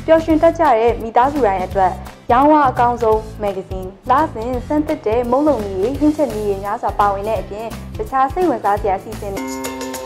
ပျော်ရွှင်တတ်ကြတဲ့မိသားစုတိုင်းအတွက်ရောင်းဝအကောင်းဆုံးမဂ္ဂဇင်းလာစဉ်စမ်းသစ်တဲ့မုံလုံးကြီးဟင်းချက်ကြီးများစွာပါဝင်တဲ့အပြင်တခြားစိတ်ဝင်စားစရာအစီအစဉ်တွေ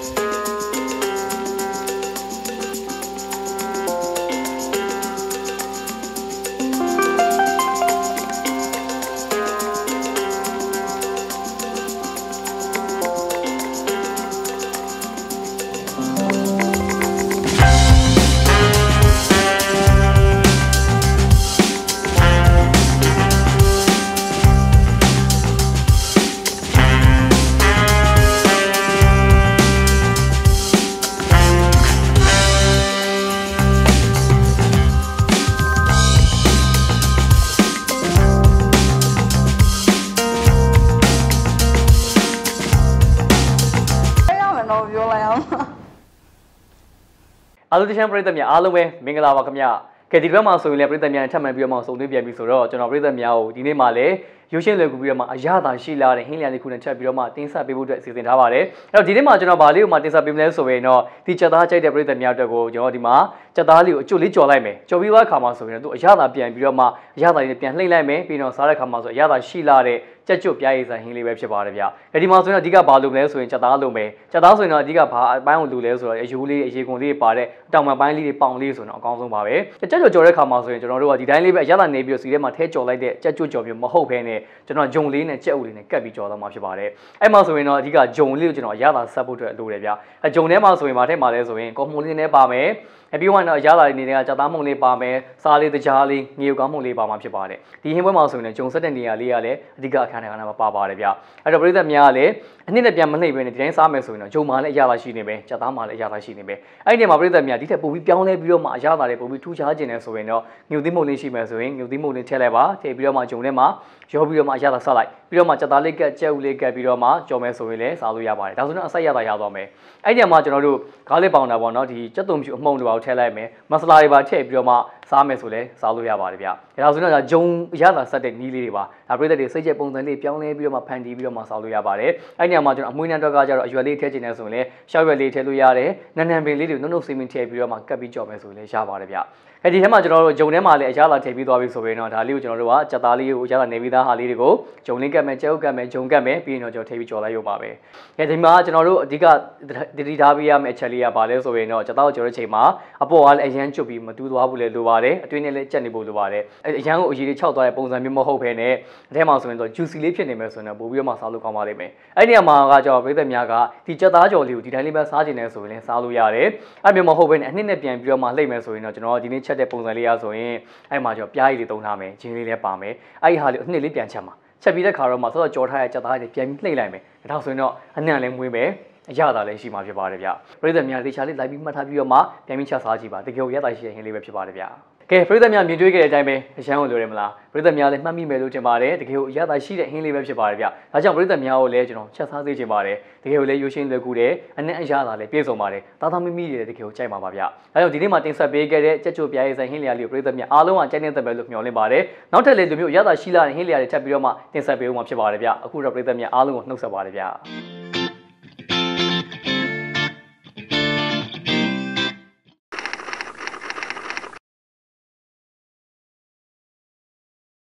အားလုံးတချမ်းပရိသတ်များအားလုံးပဲမင်္ဂလာပါခင်ဗျ။ကဲဒီဘက်မှာဆိုရင်လည်းပရိသတ်များထပ်မံပြီးတော့မှစုံသွင်းပြန်ပြီဆိုတော့ကျွန်တော်ပရိသတ်များကိုဒီနေ့မှလည်းရုပ်ရှင်လွယ်ကူပြီးတော့မှအရသာရှိလာတဲ့ဟင်းလျာလေးခုနဲ့ချက်ပြီးတော့မှတင်ဆက်ပေးဖို့အတွက်စီစဉ်ထားပါတယ်။အဲ့တော့ဒီနေ့မှကျွန်တော်ဗာလေးကိုမှတင်ဆက်ပေးမလဲဆိုရင်တော့ဒီချက်သားကြိုက်တဲ့ပရိသတ်များအတွက်ကိုကျွန်တော်ဒီမှာချက်သားလေးကိုအကျွတ်လေးကြော်လိုက်မယ်။ကြော်ပြီးသွားခါမှဆိုရင်တော့သူအရသာပြန်ပြီးတော့မှအရသာလေးပြန်လှိမ့်လိုက်မယ်ပြီးတော့စားတဲ့ခါမှဆိုအရသာရှိလာတဲ့ကြက်ကျွတ်ပြားရည်ဆိုင်ဟင်းလေးပဲဖြစ်ပါတယ်ဗျ။အဲဒီမှာဆိုရင်တော့အဓိကဘာလုပ်မလဲဆိုရင်ချက်သားလုပ်မယ်။ချက်သားဆိုရင်တော့အဓိကဘာအပိုင်းကိုလူလဲဆိုတော့အယူလေးအရေကုန်လေးပါတဲ့တောင်ပံပိုင်းလေးတွေပေါင်လေးဆိုတော့အကောင်းဆုံးပါပဲ။ကြက်ကျွတ်ကြော်တဲ့ခါမှာဆိုရင်ကျွန်တော်တို့ကဒီတိုင်းလေးပဲအရသာနေပြီးတော့စီထဲမှာထဲကြော်လိုက်တဲ့ကြက်ကျွတ်ကြော်မျိုးမဟုတ်ဘဲနဲ့ကျွန်တော်ဂျုံလေးနဲ့ကြက်ဥလေးနဲ့ကပ်ပြီးကြော်တော့မှာဖြစ်ပါတယ်။အဲ့မှာဆိုရင်တော့အဓိကဂျုံလေးကိုကျွန်တော်အရသာဆက်ဖို့အတွက်လိုတယ်ဗျ။အဂျုံထဲမှာဆိုရင်မထဲမှာလဲဆိုရင်ကော်မွန်လေးနဲ့ပါမယ်။အပြီးတော့အရသာလေးတွေကကြက်သားမုံလေးပါမယ်။စားလေးတကြားလေးငေကောင်းမုံလေးပါမှာဖြစ်ပါတယ်။ဒီဟင်းပွဲမှာဆိုရင်ဂျုံဆက်တဲ့နေရာလေးကလည်းအဓိကအခန်းထဲကမှာပါပါတယ်ဗျ။အဲ့တော့ပရိသတ်များကလည်းအနှစ်နဲ့ပြန်မနှိပ်ပဲနဲ့ဒီတိုင်းစားမယ်ဆိုရင်တော့ဂျုံမာလည်းအရသာရှိနေပဲကြက်သားမာလည်းအရသာရှိနေပဲအဲ့ဒီနေရာမှာပရိသတ်များဒီထက်ပိုပြီးပြောင်းလဲပြီးတော့မှအရသာတွေပိုပြီးထူးခြားခြင်းနဲ့ဆိုရင်တော့ငြုပ်သီးမုံလေးရှိမယ်ဆိုရင်ငြုပ်သီးမုံလေးထည့်လိုက်ပါထည့်ပြီးတော့မှဂျုံထဲမှာရောပြီးတော့မှအရသာဆက်လိုက်ပြီးတော့မှကြက်သားလေးကက်ကြက်ဥလေးကက်ပြီးတော့မှကြော်မယ်ဆိုရင်လည်းစားလို့ရပါတယ်ဒါဆိုတော့အဆက်ရတာရသွားမယ်အဲ့ဒီနေရာမှာကျွန်တော်တို့ဂါးလေးပေါင်တာပေါ့နော်ဒီကြက်သွန်ဖြူအမှုန့်တွေပါထည့်လိုက်မယ်မဆလာတွေပါထည့်ပြီးတော့မှစားမယ်ဆိုလဲစားလို့ရပါတယ်ဗျဒါဆိုတော့ဂျုံအရသာဆက်တဲ့နီးလေးတွေပါဒါပရိသတ်တွေစိတ်ကြက်ပုံစံလေးပြောင်းလဲပြီးတော့မှဖန်တီးပြီးတော့မှစားလို့ရပါတယ်အဲ့ဒီနေရာမှာကျွန်တော်အမွှေးနှံတော့ကကြတော့အရွယ်လေးထည့်ချင်တယ်ဆိုရင်လည်းရှောက်ရွယ်လေးထည့်လို့ရတယ်နန်းနန်းပင်လေးတွေနှုတ်နှုတ်ဆေးမင်းထည့်ပြီးတော့မှကပ်ပြီးကြော်မယ်ဆိုရင်လည်းရပါတယ်ဗျအဲဒီထဲမှာကျွန်တော်တို့ဂျုံထဲမှာလည်းအရသာထည့်ပြီးသွားပြီဆိုရင်တော့ဒါလေးကိုကျွန်တော်တို့ကကြက်သားလေးကိုအရသာနေပြီးသားဟာလေးတွေကိုဂျုံလေးကပ်မယ်ကြက်ဥကပ်မယ်ဂျုံကပ်မယ်ပြီးရင်တော့ကျွန်တော်ထည့်ပြီးကြော်လိုက်ရုံပါပဲအဲဒီမှာကျွန်တော်တို့အဓိကတတိထားပေးရမယ့်အချက်လေးကဘာလဲဆိုရင်တော့ကြက်သားကိုကြော်တဲ့ချိန်မှာအပေါ်ကလည်းအရန်ကျွတ်ပြီးမတူးသွားဘူးလေလိုပါတယ်အတွင်းနဲ့လည်းကြက်နေဖို့လိုပါတယ်အရန်ကိုအရည်လေးခြောက်သွားတဲ့ပုံစံမျိုးမဟုတ်ဘဲနဲ့အထဲမှာဆိုရင်တော့ juicy လေးဖြစ်နေမယ်ဆိုရင်တော့ပို့ပြီးတော့မှစားလို့ကောင်းပါလိမ့်မယ်အဲ့ဒီနေရာမှာကကျွန်တော်ပြည်သက်များကဒီကြက်သားကြော်လေးကိုဒီတိုင်းလေးပဲစားကျင်နေဆိုရင်လည်းစားလို့ရတယ်အဲ့မျိုးမဟုတ်ဘဲနဲ့အနှစ်နဲ့ပြန်ပြီးတော့မှလှိမ့်မယ်ဆိုရင်တော့ကျွန်တော်ဒီနေ့ချက်တဲ့ပုံစံလေးရဆိုရင်အဲ့မှာကျွန်တော်ပြားရည်လေးသုံးထားမယ်ဂျင်းလေးလည်းပါမယ်အဲ့ဒီဟာလေးအနှစ်လေးပြန်ချက်မှာချက်ပြီးတဲ့ခါတော့မှစောစောကြော်ထားတဲ့ကြက်သားလေးပြန်ပြီးလှိမ့်လိုက်မယ်ဒါဆိုရင်တော့အနှစ်လည်းမွေးမယ်အရသာလည်းရှိမှာဖြစ်ပါတယ်ဗျပြည်သက်များတေချာလေးလိုက်ပြီးမှတ်ထားပြီးတော့မှပြန်ပြီးချက်စားကြည့်ပါတကယ်ကိုရတာရှိတဲ့ဟင်းလေးပဲဖြစ်ပါတယ်ဗျကဲပရိသတ်များမြင်တွေ့ခဲ့တဲ့အတိုင်းပဲအရှမ်းကိုလိုတယ်မလားပရိသတ်များလည်းမှတ်မိမယ်လို့ထင်ပါတယ်တကယ်ကိုအရသာရှိတဲ့ဟင်းလေးပဲဖြစ်ပါတယ်ဗျဒါကြောင့်ပရိသတ်များကိုလည်းကျွန်တော်ချက်စားသေးချင်ပါတယ်တကယ်ကိုလည်းရုပ်ရှင်လွယ်ကူတယ်အနက်အရသာလည်းပြည့်စုံပါတယ်သားသားမိမိတွေလည်းတကယ်ကိုကြိုက်ပါပါဗျဒါကြောင့်ဒီနေ့မှာတင်ဆက်ပေးခဲ့တဲ့ကြက်ချိုပြားရည်ဆိုင်ဟင်းလျာလေးကိုပရိသတ်များအားလုံးကကြိုက်နေတဲ့ပဲလို့မျှော်လင့်ပါတယ်နောက်ထပ်လည်းဒီမျိုးအရသာရှိလာတဲ့ဟင်းလျာတွေထပ်ပြီးတော့မှတင်ဆက်ပေးဦးမှာဖြစ်ပါတယ်ဗျအခုတော့ပရိသတ်များအားလုံးကိုနှုတ်ဆက်ပါတယ်ဗျ